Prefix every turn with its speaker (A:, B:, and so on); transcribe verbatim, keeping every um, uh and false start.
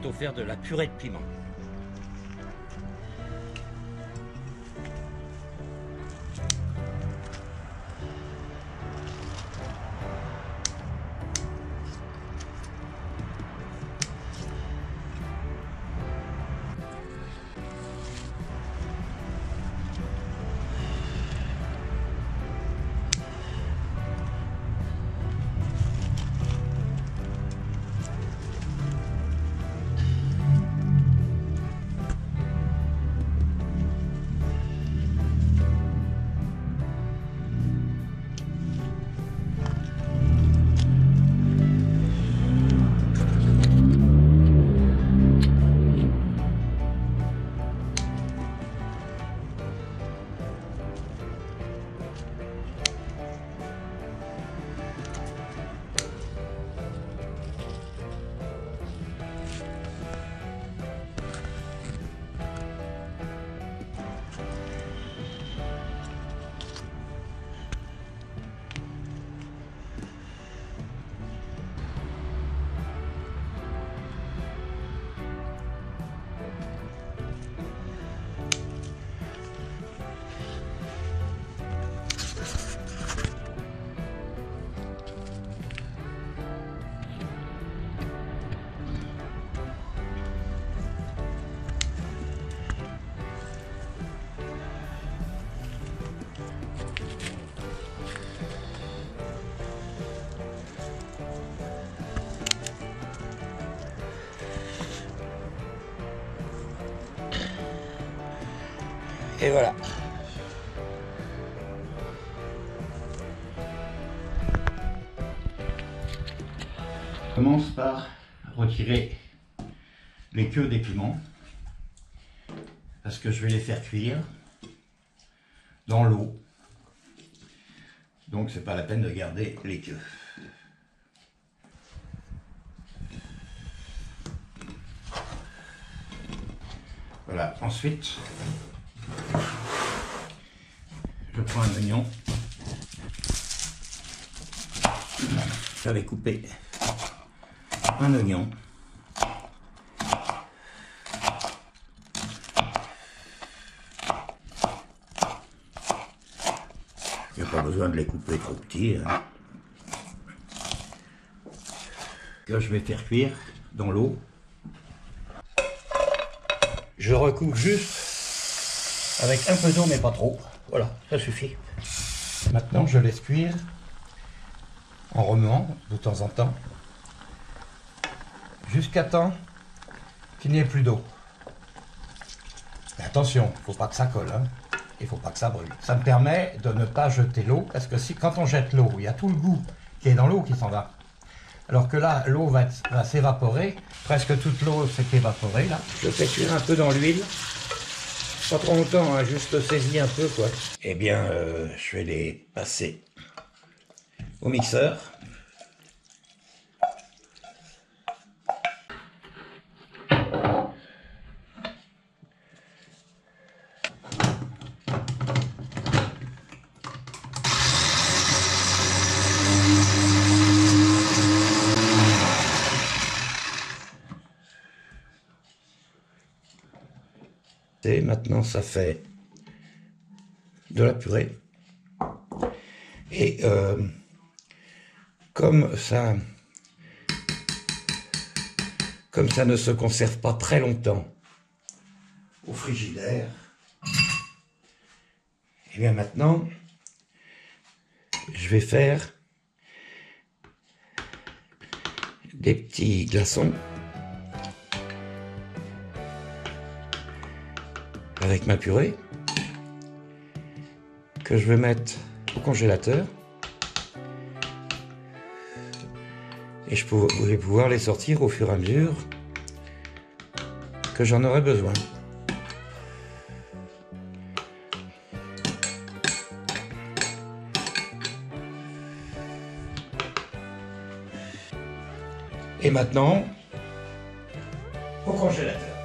A: plutôt faire de la purée de piment. Et voilà.
B: Je commence par retirer les queues des piments parce que je vais les faire cuire dans l'eau. Donc c'est pas la peine de garder les queues. Voilà, ensuite je prends un oignon. J'avais coupé un oignon. Il n'y a pas besoin de les couper trop petits. Hein. Que je vais faire cuire dans l'eau. Je recoupe juste avec un peu d'eau, mais pas trop. Voilà, ça suffit. Maintenant, je laisse cuire en remuant de temps en temps, jusqu'à temps qu'il n'y ait plus d'eau. Mais attention, il ne faut pas que ça colle, hein. Il ne faut pas que ça brûle. Ça me permet de ne pas jeter l'eau, parce que si quand on jette l'eau, il y a tout le goût qui est dans l'eau qui s'en va. Alors que là, l'eau va, va s'évaporer, presque toute l'eau s'est évaporée là. Je fais cuire un peu dans l'huile, pas trop longtemps, hein, juste saisir un peu quoi. Eh bien, euh, je vais les passer au mixeur. Et maintenant, ça fait de la purée. Et euh, comme ça, comme ça ne se conserve pas très longtemps au frigidaire, et bien maintenant, je vais faire des petits glaçons avec ma purée que je vais mettre au congélateur et je vais pouvoir les sortir au fur et à mesure que j'en aurai besoin. Et maintenant, au congélateur.